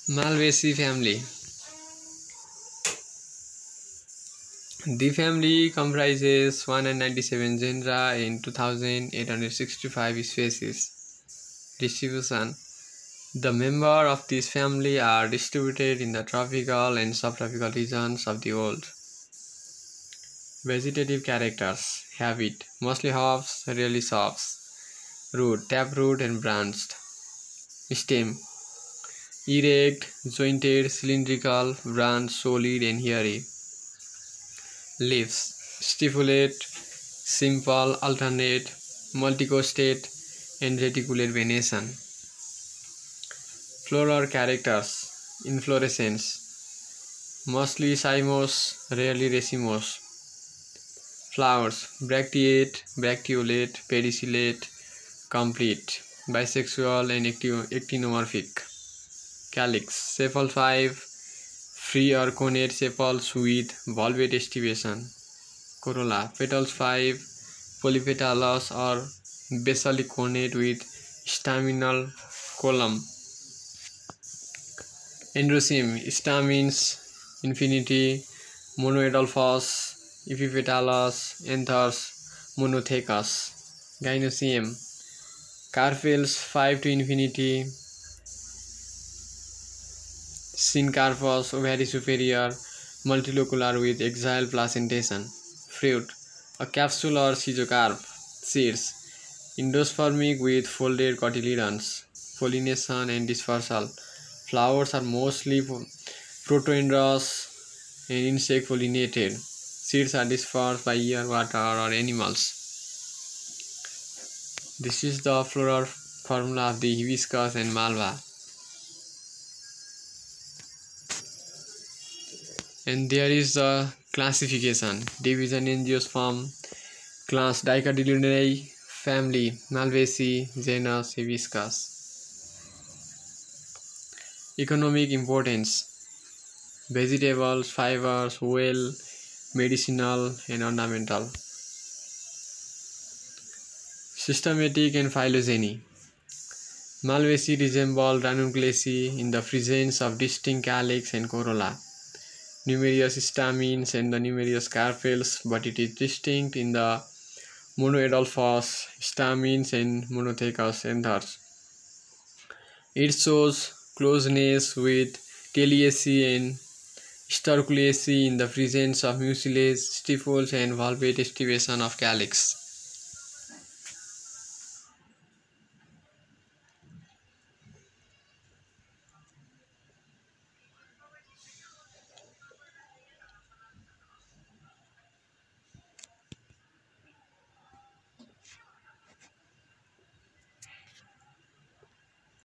Malvaceae family. The family comprises 197 genera and 2,865 species. Distribution. The members of this family are distributed in the tropical and subtropical regions of the world. Vegetative characters. Habit. Mostly hops, rarely shrubs. Root. Taproot and branched. Stem. Erect, jointed, cylindrical, branched, solid and hairy. Leaves. Stipulate, simple, alternate, multicostate and reticulate venation. Floral characters. Inflorescence. Mostly cymose, rarely racemose. Flowers. Bracteate, bracteolate, pedicellate, complete, bisexual and actinomorphic. Calyx. Sepal 5, free or connate sepals with valvate estivation. Corolla. Petals 5, polypetalous or basally connate with staminal column. Androecium. Stamens infinity, monoidolphous, epipetalous, anthers, monothecous. Gynoecium. Carpels 5 to infinity, syncarpous, ovary superior, multilocular with axial placentation. Fruit. A capsule or schizocarp. Seeds. Endospermic with folded cotyledons. Pollination and dispersal. Flowers are mostly protoandrous and insect pollinated. Seeds are dispersed by air, water or animals. This is the floral formula of the hibiscus and malva. And there is the classification. Division Angiosperm, class Dicotyledonei, family Malvaceae, genus Hibiscus. Economic importance. Vegetables, fibers, oil, medicinal and ornamental. Systematic and phylogeny. Malvaceae resemble Ranunculaceae in the presence of distinct calyx and corolla, numerous stamens and the numerous carpels, but it is distinct in the monoidolphous stamens and monothecous anthers. It shows closeness with Teliaceae and Sterculaceae in the presence of mucilage, stipules and valvate estivation of calyx.